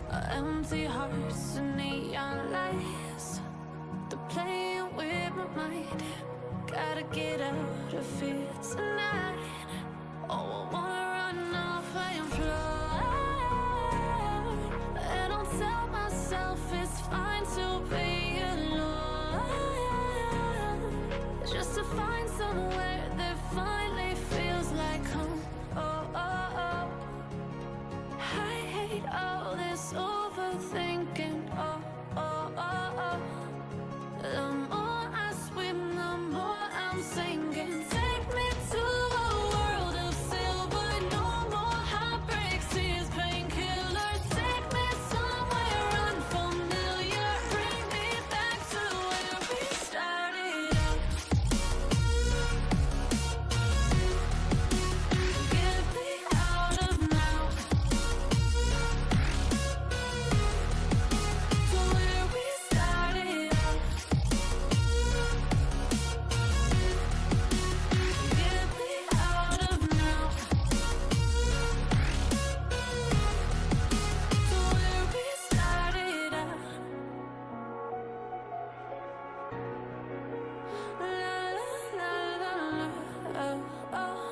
Empty hearts and neon lights, they're playing with my mind. Gotta get out of here tonight. Oh, I wanna run off and fly, and I'll tell myself it's fine to be alone, just to find somewhere that finally feels like home. Oh, oh, oh. I hate all this overthinking. Oh, oh, oh, oh. The more I swim, the more I'm sinking. Take me to a world of silver. No more heartbreaks, tears, painkillers. Take me somewhere unfamiliar. Bring me back to where we started out. Get me out of now, to where we started out. Get me out of now, to where we started out. La la la la la, oh, oh.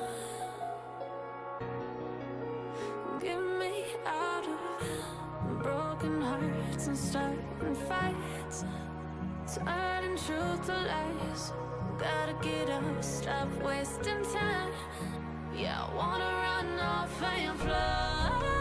Get me out of broken hearts and starting fights, turning truth to lies. Gotta get up, stop wasting time. Yeah, I wanna run off and fly.